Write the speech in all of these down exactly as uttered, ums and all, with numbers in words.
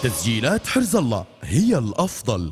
تسجيلات حرز الله هي الأفضل.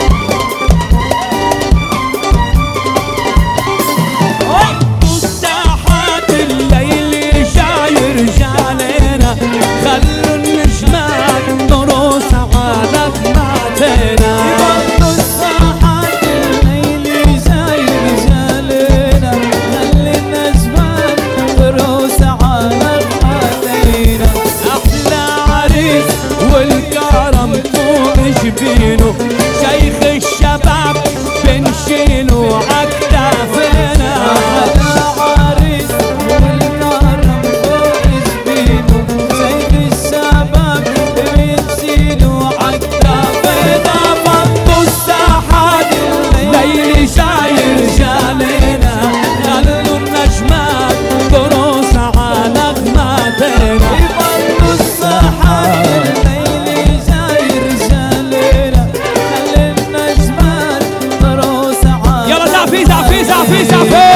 الساحات الليل شاير جالينا، خلوا النجمات دروس على بناتنا. الساحات الليل شاير جالينا، خلوا النجمات دروس على بناتنا. أحلى عريس والكرم فوق جبينه، شيخ الشباب بنشيله عكتافنا. أحلى عريس والكرم فوق جبينه، شيخ الشباب بنشيله عكتافنا. فضوا الساحات الليل شاير جالينا، خلوا النجمات دروس على غماتنا. فضوا الساحات زعفي زعفي زعفي زعفي.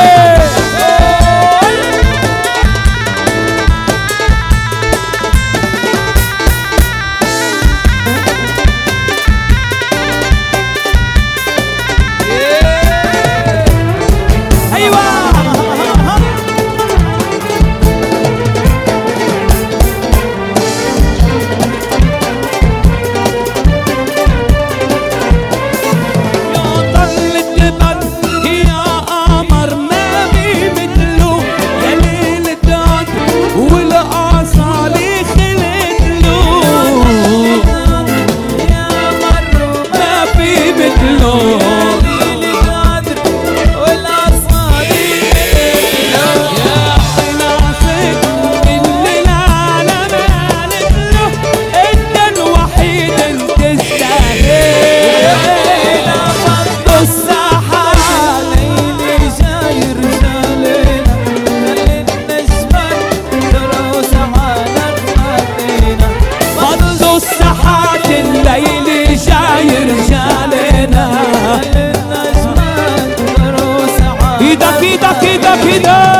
كده كده كده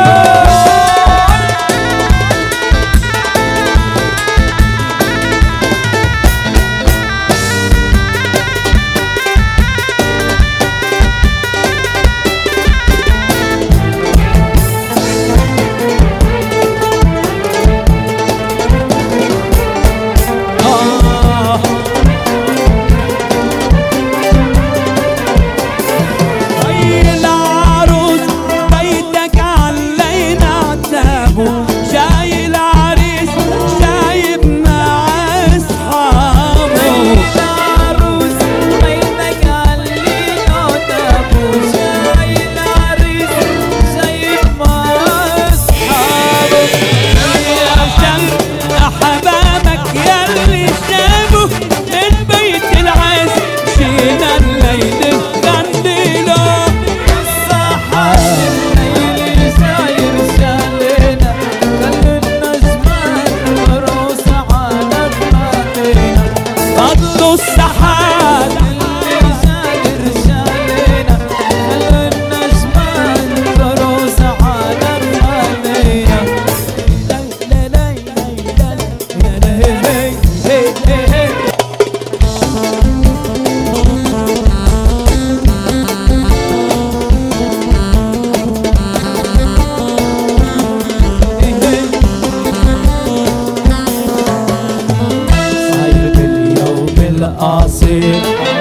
أصيل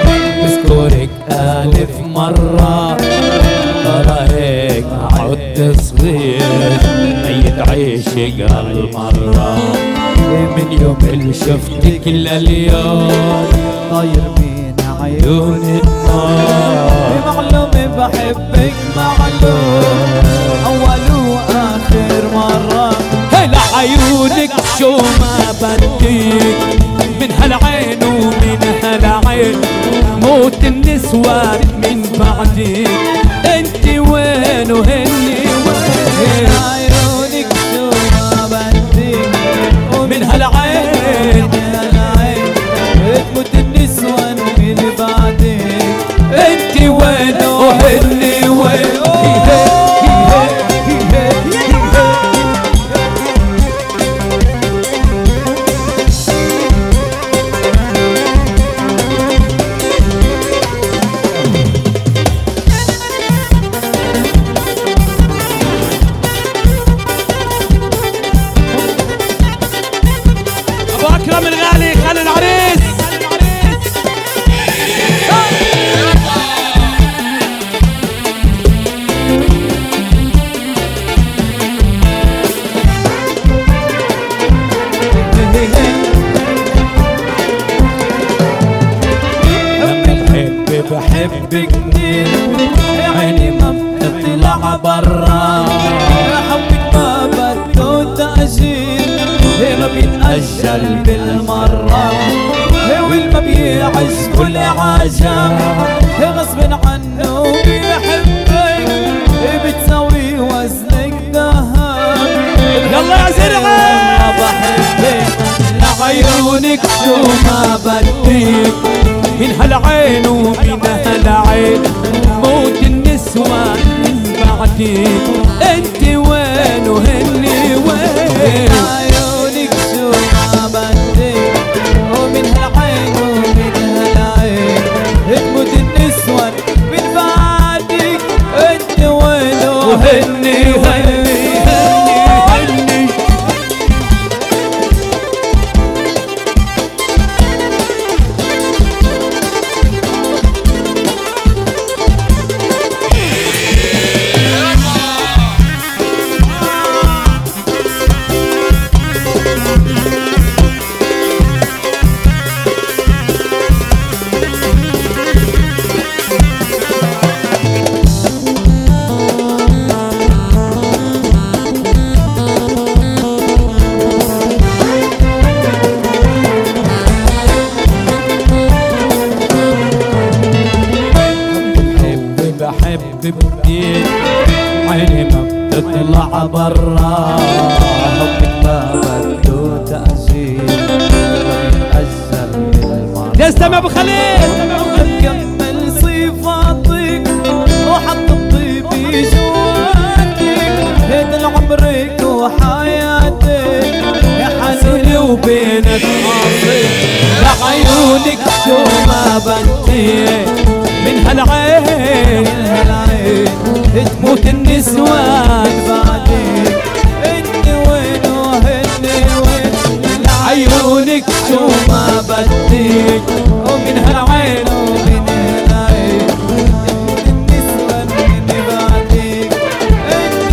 بذكرك ألف مرة، ترى هيك عدت صغير ميت عيشك هالمرة. من يوم اللي شفتك لليوم طاير بين عيون النار. معلوم بحبك معلوم، أول وآخر مرة. هلا عيونك شو ما بديك، من هالعين ومن هالعين موت النسوان من بعدك. انت وين وهني وين، عيونك شو ما بديك، من هالعين ومن هالعين تموت النسوان من بعدك. انت وين وهني وين. بحبك كتير عيني ما بتطلع برا حبك ما بده تأجيل ما بيتأجل بالمرة والما بيعز كل عجب غصب عنه بيحبك بتساوي وزنك ذهب يلا يا زرعة ما بحبك لعيونك شو ما بديك من هالعين ومن هالعين موت النسوان من بعديك انت وين وهني وين عيونك شو ما بديك ومن هالعين ومن هالعين تموت النسوان من بعديك انت وين وهني وهني ببديك عيني ما بتطلع برا حبك ما بده تأجيل ما بيتأجل بالمرة يستمع ابو خليل كمل صفاتك وحط بطيبي جواتك هيدا لعمرك وحياتك يا حنوني وبينك عاصي لعيونك شو ما بديك من هالعين هالعين تموت النسوان بعدك انت وين وهني وين لعيونك شو ما بديك ومن هالعين ومن هالعين تموت النسوان من بعدك انت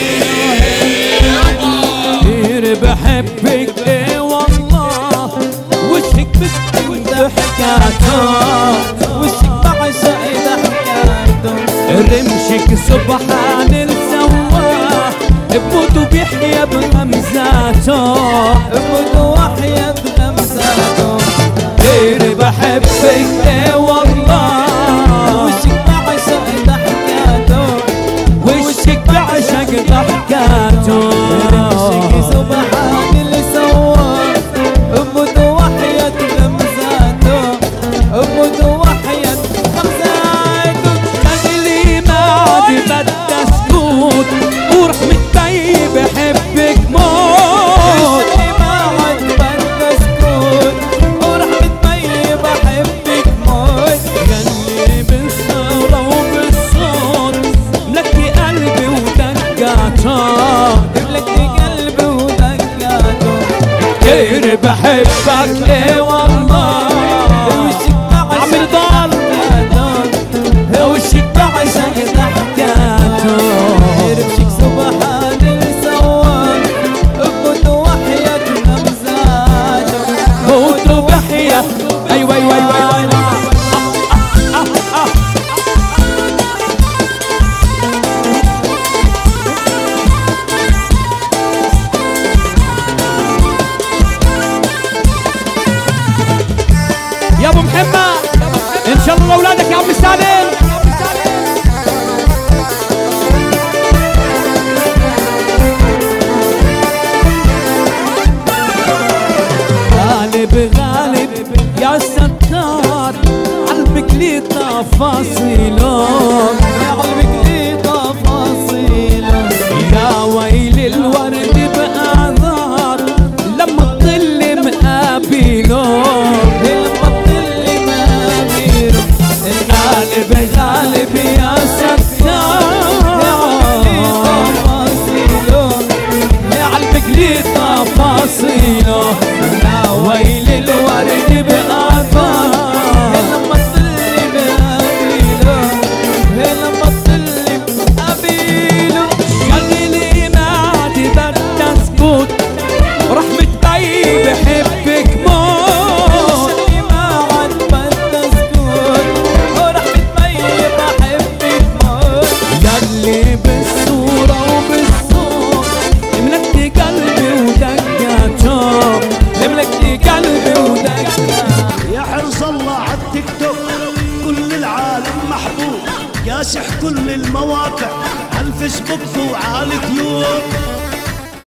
وين وهني بحبك ايه والله وشك بتكون حكاته وشك بعشق إذا حكاته رمشك سبحان السواه بموت وبيحيا بغمزاته بموت وحيا بغمزاته غير بحبك ايه والله وشك بعشق إذا حكاته وشك بعشق ضحكاته رمشك سبحان السواه بموت وحيا بغمزاته بموت وحيا وروح متبي بحبك موت ما عاد بدي اسكت وروح متبي بحبك موت غني بالصورة وبالصوت ملكي قلبي ودقاته ملكي قلبي ودقاته كتير بحبك ايه والله وشك بعشق ضل وشك بعشق ضحكاته رمشك سبحان السواه بموت وحيا بغمزاته موت وبحيا ايوه ايوه ايوه يا ابو محمد ان شاء الله لاولادك يا عم سالم غالب غالب يا ستار قلبك لي تفاصيله يا قلبك لي تفاصيله يا ويل الورد بأعذار لما تطل مقابله لما تطل مقابله غالب غالب يا ستار يا قلبك لي تفاصيله يا ويل الورد بأعذار لما تطل مقابله لما تطل كاسح كل المواقع عالفيسبوك وعاليوتيوب.